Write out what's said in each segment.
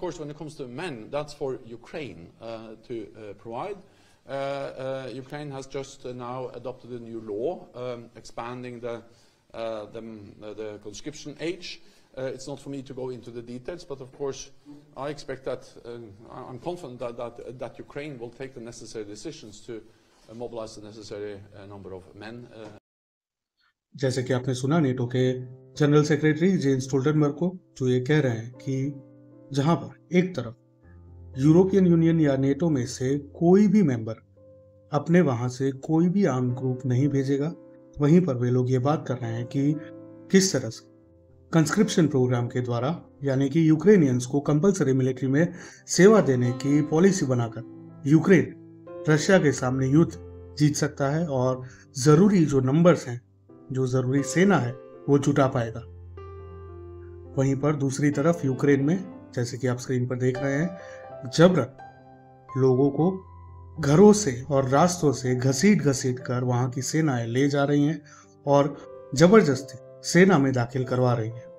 course, when it comes to men, that's for Ukraine to provide. Ukraine has just now adopted a new law expanding the conscription age. It's not for me to go into the details, but of course, I expect that I'm confident that Ukraine will take the necessary decisions to mobilize the necessary number of men. जैसे कि आपने सुना NATO के general secretary Jens Stoltenberg को, जो ये कह रहे हैं कि जहां पर एक तरफ यूरोपियन यूनियन या नेटो में से कोई भी मेंबर अपने वहां से कोई भी आर्म ग्रुप नहीं भेजेगा, वहीं पर वे लोग ये बात कर रहे हैं कि किस तरह से कंस्क्रिप्शन प्रोग्राम के द्वारा, यानी कि यूक्रेनियंस को कंपलसरी मिलिट्री में सेवा देने की पॉलिसी बनाकर यूक्रेन रशिया के सामने युद्ध जीत सकता है और जरूरी जो नंबर्स हैं, जो जरूरी सेना है, वो जुटा पाएगा। वहीं पर दूसरी तरफ यूक्रेन में, जैसे कि आप स्क्रीन पर देख रहे हैं, जबरन लोगों को घरों से और रास्तों से घसीट कर वहां की सेनाएं ले जा रही हैं और जबरदस्ती सेना में दाखिल करवा रही है।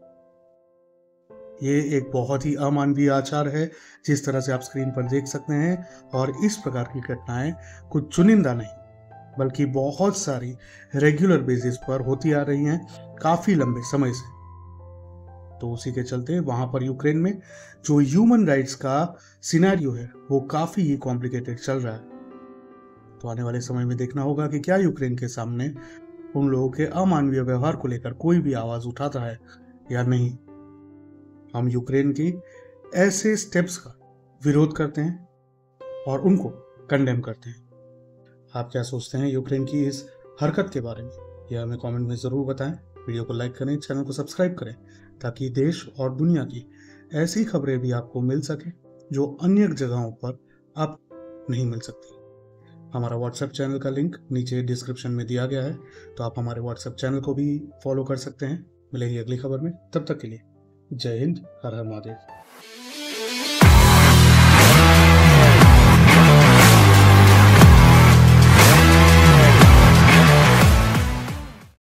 ये एक बहुत ही अमानवीय आचार है, जिस तरह से आप स्क्रीन पर देख सकते हैं, और इस प्रकार की घटनाएं कुछ चुनिंदा नहीं बल्कि बहुत सारी रेगुलर बेसिस पर होती आ रही हैं काफी लंबे समय से। तो उसी के चलते वहां पर यूक्रेन में जो ह्यूमन राइट्स का सिनेरियो है वो काफी ही कॉम्प्लिकेटेड चल रहा है। तो आने वाले समय में देखना होगा कि क्या यूक्रेन के सामने उन लोगों के अमानवीय व्यवहार को लेकर कोई भी आवाज उठाता है या नहीं। हम यूक्रेन की ऐसे स्टेप्स का विरोध करते हैं और उनको कंडेम करते हैं। आप क्या सोचते हैं यूक्रेन की इस हरकत के बारे में, यह हमें कमेंट में जरूर बताएं। वीडियो को लाइक करें, चैनल को सब्सक्राइब करें, ताकि देश और दुनिया की ऐसी खबरें भी आपको मिल सके जो अन्य जगहों पर आप नहीं मिल सकती। हमारा व्हाट्सएप चैनल का लिंक नीचे डिस्क्रिप्शन में दिया गया है, तो आप हमारे व्हाट्सएप चैनल को भी फॉलो कर सकते हैं। मिलेंगे अगली खबर में, तब तक के लिए जय हिंद, हर हर महादेव।